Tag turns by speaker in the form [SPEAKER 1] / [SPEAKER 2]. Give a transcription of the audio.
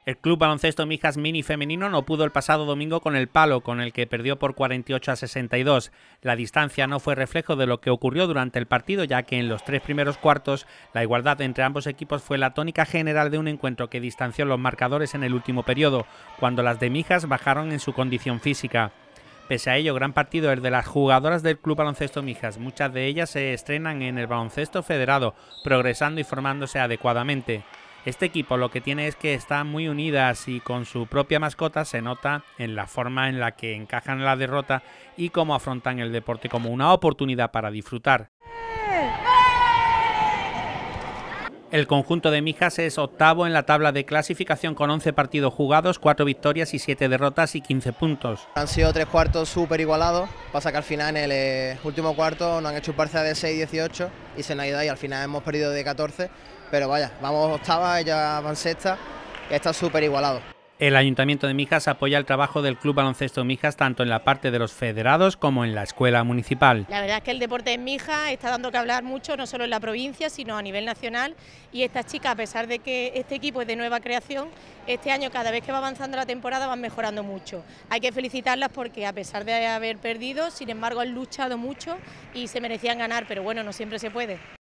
[SPEAKER 1] El Club Baloncesto Mijas Mini Femenino no pudo el pasado domingo con el Palo, con el que perdió por 48-62. La distancia no fue reflejo de lo que ocurrió durante el partido, ya que en los 3 primeros cuartos la igualdad entre ambos equipos fue la tónica general de un encuentro que distanció los marcadores en el último periodo, cuando las de Mijas bajaron en su condición física. Pese a ello, gran partido el de las jugadoras del Club Baloncesto Mijas. Muchas de ellas se estrenan en el baloncesto federado, progresando y formándose adecuadamente. Este equipo lo que tiene es que están muy unidas y con su propia mascota se nota en la forma en la que encajan la derrota y cómo afrontan el deporte como una oportunidad para disfrutar. El conjunto de Mijas es octavo en la tabla de clasificación con 11 partidos jugados, 4 victorias y 7 derrotas y 15 puntos.
[SPEAKER 2] Han sido 3 cuartos súper igualados, pasa que al final en el último cuarto nos han hecho un parcial de 6-18 y se nos ha ido ahí, al final hemos perdido de 14, pero vaya, vamos octava, ellas van sexta y está súper igualado.
[SPEAKER 1] El Ayuntamiento de Mijas apoya el trabajo del Club Baloncesto Mijas tanto en la parte de los federados como en la escuela municipal.
[SPEAKER 3] La verdad es que el deporte en Mijas está dando que hablar mucho, no solo en la provincia, sino a nivel nacional. Y estas chicas, a pesar de que este equipo es de nueva creación, este año cada vez que va avanzando la temporada van mejorando mucho. Hay que felicitarlas porque a pesar de haber perdido, sin embargo han luchado mucho y se merecían ganar, pero bueno, no siempre se puede.